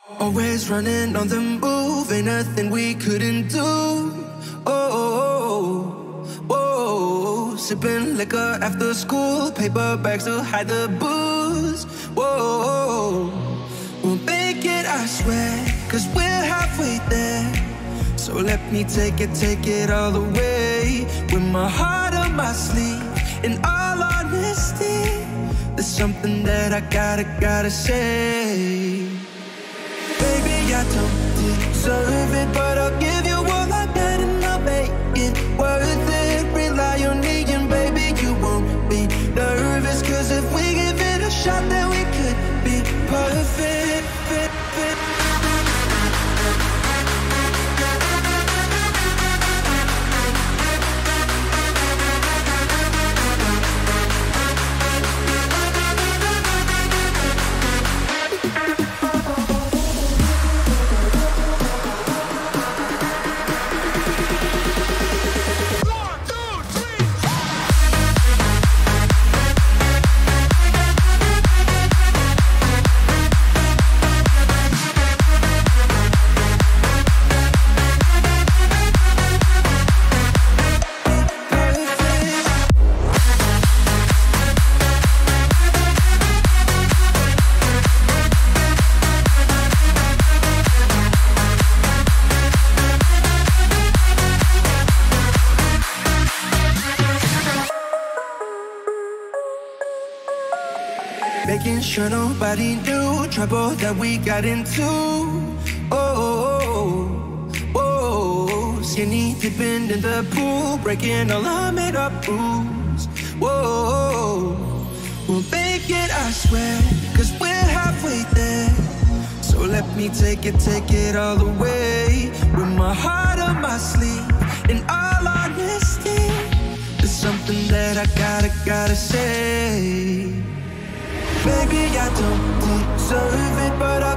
Always running on the move, ain't nothing we couldn't do. Oh, oh, oh, sipping liquor after school, paper bags to hide the booze. Whoa, we'll make it, I swear, 'cause we're halfway there. So let me take it all the way. With my heart on my sleeve, in all honesty, there's something that I gotta say. Baby, I don't deserve it, but I'll give you all I got and I'll make it worth it. Rely on me and baby, you won't be nervous, 'cause if we give it a shot, then we could be perfect. Making sure nobody knew trouble that we got into. Oh, oh, oh, skinny dipping in the pool, breaking all our made up rules. Whoa, we'll make it, I swear, 'cause we're halfway there. So let me take it all the way. With my heart on my sleeve, in all honesty, there's something that I gotta say. Baby, I don't deserve it, but